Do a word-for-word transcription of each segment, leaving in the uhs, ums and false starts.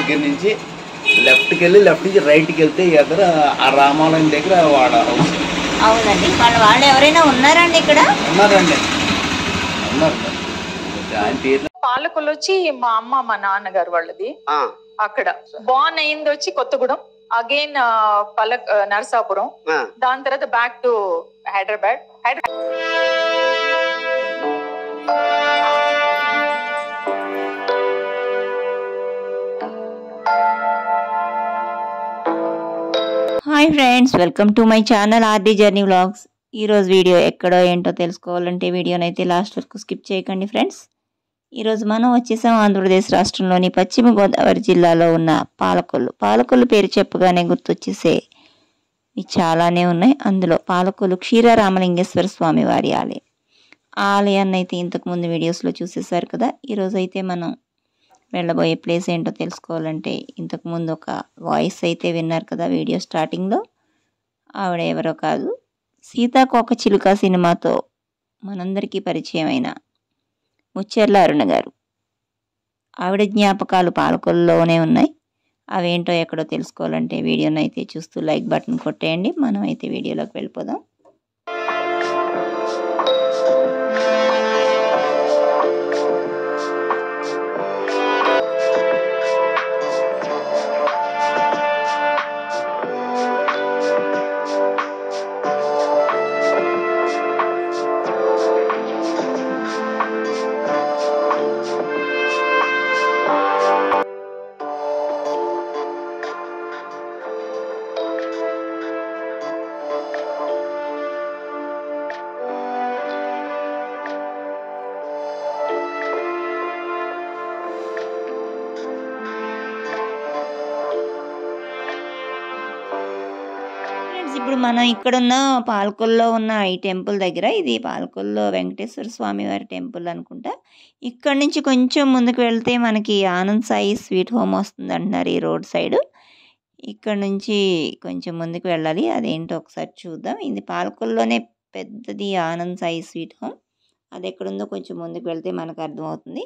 దగ్గర నుంచి లెఫ్ట్కి వెళ్ళి లెఫ్ట్ నుంచి రైట్కి వెళ్తే ఎదుర ఆ రామాలయం దగ్గర వాడ హౌస్. అవునండి. వాళ్ళ వాళ్ళు ఎవరైనా ఉన్నారండి ఇక్కడ? ఉన్నారండి, ఉన్నారు. ఆయన పేరు పాలకొల్లు వచ్చి మా అమ్మ మా నాన్నగారు వాళ్ళది. అక్కడ బాన్ అయింది వచ్చి కొత్తగూడెం, అగైన్ పల నరసాపురం, దాని తర్వాత back to Hyderabad. Hi friends, welcome to my channel RD journey vlogs. ఈరోజు వీడియో ఎక్కడో ఏంటో తెలుసుకోవాలంటే వీడియోనైతే లాస్ట్ వరకు స్కిప్ చేయకండి ఫ్రెండ్స్. ఈరోజు మనం వచ్చేసాం ఆంధ్రప్రదేశ్ రాష్ట్రంలోని పశ్చిమ గోదావరి జిల్లాలో ఉన్న పాలకొల్లు. పాలకొల్లు పేరు చెప్పగానే గుర్తొచ్చేసే ఇవి చాలానే ఉన్నాయి. అందులో పాలకొల్లు క్షీరరామలింగేశ్వర స్వామి వారి ఆలయం. ఆ ఆలయాన్ని అయితే ఇంతకుముందు వీడియోస్లో చూసేసారు కదా. ఈరోజు అయితే మనం వెళ్ళబోయే ప్లేస్ ఏంటో తెలుసుకోవాలంటే ఇంతకుముందు ఒక వాయిస్ అయితే విన్నారు కదా వీడియో స్టార్టింగ్లో. ఆవిడ ఎవరో కాదు, సీతాకోక చిలుక సినిమాతో మనందరికీ పరిచయమైన ముచ్చెర్ల అరుణ గారు. ఆవిడ జ్ఞాపకాలు పాలకొల్లులోనే ఉన్నాయి. అవేంటో ఎక్కడో తెలుసుకోవాలంటే వీడియోని అయితే చూస్తూ లైక్ బటన్ కొట్టేయండి. మనం అయితే వీడియోలోకి వెళ్ళిపోదాం. ఇప్పుడు మనం ఇక్కడున్న పాలకొల్లో ఉన్న ఈ టెంపుల్ దగ్గర, ఇది పాలకొల్లో వెంకటేశ్వర స్వామి వారి టెంపుల్ అనుకుంటా. ఇక్కడ నుంచి కొంచెం ముందుకు వెళ్తే మనకి ఆనంద్ సాయి స్వీట్ హోమ్ వస్తుంది అంటున్నారు ఈ రోడ్ సైడ్. ఇక్కడ నుంచి కొంచెం ముందుకు వెళ్ళాలి. అదేంటో ఒకసారి చూద్దాం. ఇది పాలకొల్లోనే పెద్దది ఆనంద్ సాయి స్వీట్ హోమ్. అది ఎక్కడుందో కొంచెం ముందుకు వెళ్తే మనకు అర్థమవుతుంది.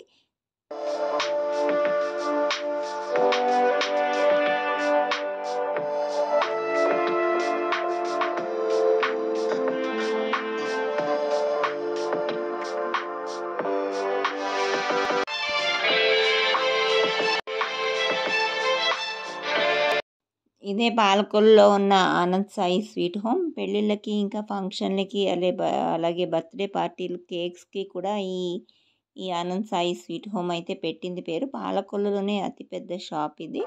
ఇదే పాలకొల్లులో ఉన్న ఆనంద్ సాయి స్వీట్ హోమ్. పెళ్ళిళ్ళకి ఇంకా ఫంక్షన్లకి అలే అలాగే బర్త్డే పార్టీలు కేక్స్కి కూడా ఈ ఈ ఆనంద్ సాయి స్వీట్ హోమ్ అయితే పెట్టింది పేరు. పాలకొల్లులోనే అతిపెద్ద షాప్ ఇది.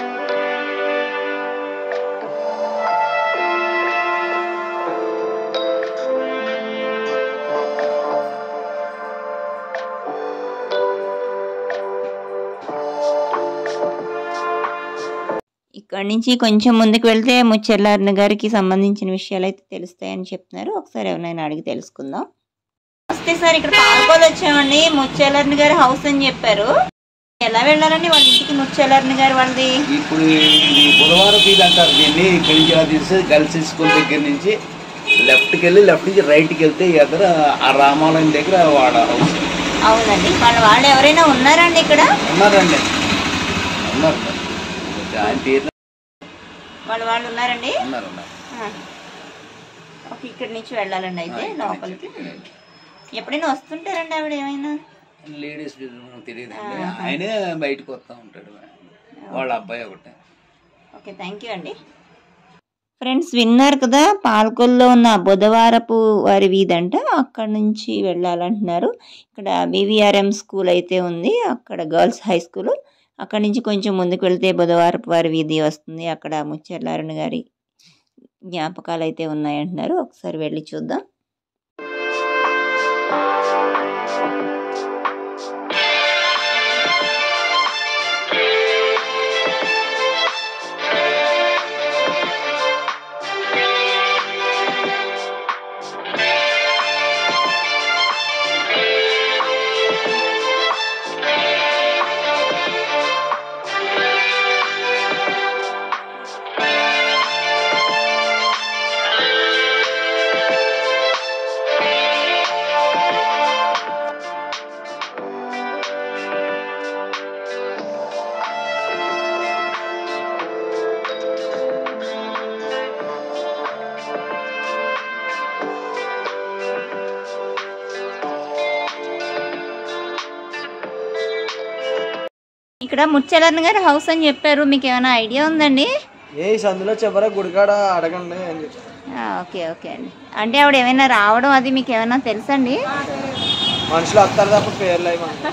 ఇక్కడ నుంచి కొంచెం ముందుకు వెళ్తే ముచ్చెర్ల అరుణ గారికి సంబంధించిన విషయాలు అయితే తెలుస్తాయని చెప్తున్నారు. ఒకసారి ఎవరైనా అడిగి తెలుసుకుందాం. వస్తే సార్ ఇక్కడ పాలకొల్లు వచ్చామండి. ముచ్చెర్ల అరుణ గారి హౌస్ అని చెప్పారు. ఎలా వెళ్ళాలండి వాళ్ళ ఇంటికి? ముచ్చెర్ల అరుణ గారు వాళ్ళది ఇప్పుడు బుధవారం ఇది అంటారు దీన్ని. ఇక్కడి నుంచి అలా తీస్తే గర్ల్స్ స్కూల్ దగ్గర నుంచి లెఫ్ట్కి వెళ్ళి లెఫ్ట్ నుంచి రైట్కి వెళ్తే ఎదుర ఆ రామాలయం దగ్గర వాడ హౌస్. అవునండి. వాళ్ళ వాళ్ళు ఎవరైనా ఉన్నారండి ఇక్కడ? ఉన్నారండి, ఉన్నారు. ఆయన పేరు వాళ్ళ వాళ్ళు ఉన్నారండి. ఉన్నారు. ఓకే, ఇక్కడ నుంచి వెళ్ళాలండి అయితే లోపలికి. ఎప్పుడైనా వస్తుంటారండి ఆవిడ? ఏమైనా లేడీస్ తెలియదు, ఆయనే బయటకు వస్తూ ఉంటాడు, వాళ్ళ అబ్బాయి ఒకటే. ఓకే, థ్యాంక్ యూ అండి. ఫ్రెండ్స్ విన్నారు కదా, పాలకొల్లో ఉన్న బుధవారపు వారి వీధంట. అక్కడ నుంచి వెళ్ళాలంటున్నారు. ఇక్కడ బీవీఆర్ఎం స్కూల్ అయితే ఉంది, అక్కడ గర్ల్స్ హై స్కూల్. అక్కడి నుంచి కొంచెం ముందుకు వెళ్తే బుధవారపు వారి వీధి వస్తుంది. అక్కడ ముచ్చెర్ల అరుణ గారి జ్ఞాపకాలు అయితే ఉన్నాయంటున్నారు. ఒకసారి వెళ్ళి చూద్దాం. ఇక్కడ ముచ్చలన్న గారి హౌస్ అని చెప్పారు, మీకు ఏమైనా ఐడియా ఉందండి? ఏ సందులో చివర గుడికాడ అడగండి అని చెప్పి. ఓకే ఓకే అండి. అంటే ఆవిడ ఏమైనా రావడం అది మీకు ఏమైనా తెలుసండి? మనుషులు వస్తారు తప్ప పేర్లు అవి మనకి.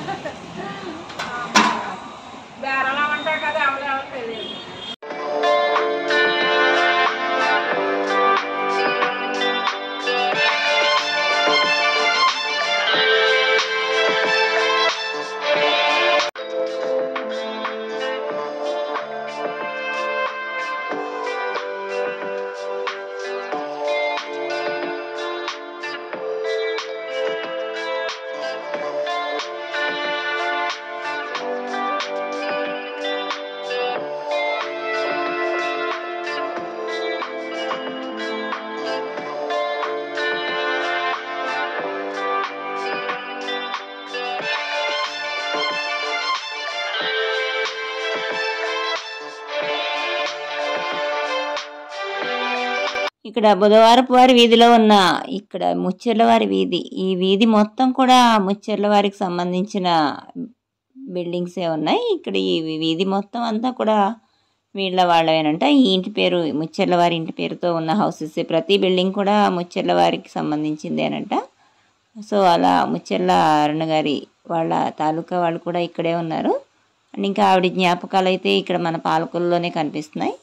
ఇక్కడ బుధవారపు వారి వీధిలో ఉన్న ఇక్కడ ముచ్చెర్లవారి వీధి, ఈ వీధి మొత్తం కూడా ముచ్చెర్లవారికి సంబంధించిన బిల్డింగ్సే ఉన్నాయి. ఇక్కడ ఈ వీధి మొత్తం అంతా కూడా వీళ్ళ వాళ్ళవేనంట. ఈ ఇంటి పేరు ముచ్చెర్లవారి ఇంటి పేరుతో ఉన్న హౌసెస్, ప్రతి బిల్డింగ్ కూడా ముచ్చెర్లవారికి సంబంధించిందేనంట. సో అలా ముచ్చెర్ల అరుణ గారి వాళ్ళ తాలూకా వాళ్ళు కూడా ఇక్కడే ఉన్నారు. అండ్ ఇంకా ఆవిడ జ్ఞాపకాలు అయితే ఇక్కడ మన పాలకొల్లులోనే కనిపిస్తున్నాయి.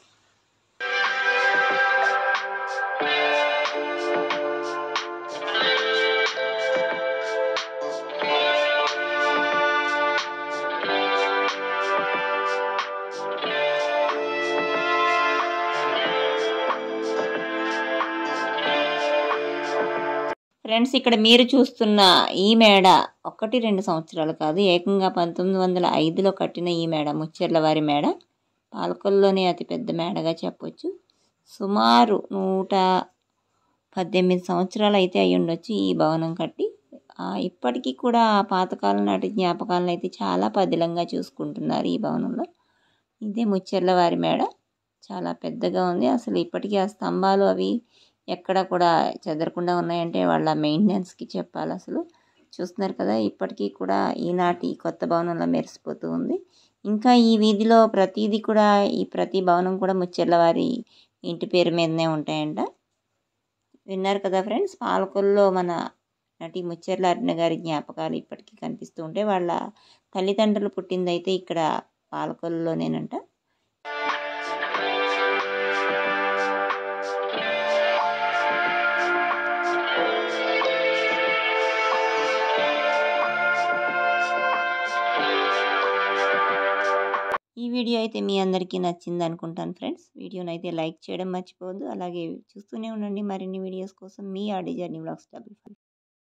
ఫ్రెండ్స్, ఇక్కడ మీరు చూస్తున్న ఈ మేడ ఒకటి రెండు సంవత్సరాలు కాదు, ఏకంగా పంతొమ్మిది వందల ఐదులో కట్టిన ఈ మేడ ముచ్చెర్లవారి మేడ. పాలకొల్లులోనే అతిపెద్ద మేడగా చెప్పొచ్చు. సుమారు నూట పద్దెనిమిది సంవత్సరాలు అయితే అయి ఉండొచ్చు ఈ భవనం కట్టి. ఇప్పటికీ కూడా ఆ పాతకాలం నాటి జ్ఞాపకాలను అయితే చాలా పదిలంగా చూసుకుంటున్నారు ఈ భవనంలో. ఇదే ముచ్చెర్లవారి మేడ, చాలా పెద్దగా ఉంది. అసలు ఇప్పటికీ ఆ స్తంభాలు అవి ఎక్కడ కూడా చెదరకుండా ఉన్నాయంటే వాళ్ళ మెయింటెనెన్స్కి చెప్పాలి. అసలు చూస్తున్నారు కదా, ఇప్పటికీ కూడా ఈనాటి కొత్త భవనంలో మెరిసిపోతూ ఉంది. ఇంకా ఈ వీధిలో ప్రతిదీ కూడా, ఈ ప్రతి భవనం కూడా ముచ్చెర్లవారి ఇంటి పేరు మీదనే ఉంటాయంట. విన్నారు కదా ఫ్రెండ్స్, పాలకొల్లులో మన నటి ముచ్చెర్ల అరుణ గారి జ్ఞాపకాలు ఇప్పటికీ కనిపిస్తూ ఉంటే, వాళ్ళ తల్లిదండ్రులు పుట్టిందైతే ఇక్కడ పాలకొల్లులోనేనంట. ఈ వీడియో అయితే మీ అందరికీ నచ్చింది అనుకుంటాను ఫ్రెండ్స్. వీడియోని అయితే లైక్ చేయడం మర్చిపోవద్దు. అలాగే చూస్తూనే ఉండండి మరిన్ని వీడియోస్ కోసం. మీ RD journey vlogs double five.